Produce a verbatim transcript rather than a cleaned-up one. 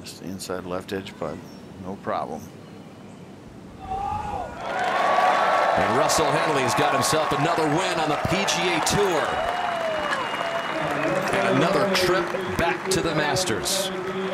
Just the inside left edge putt, no problem. And Russell Henley's got himself another win on the P G A Tour. And another trip back to the Masters.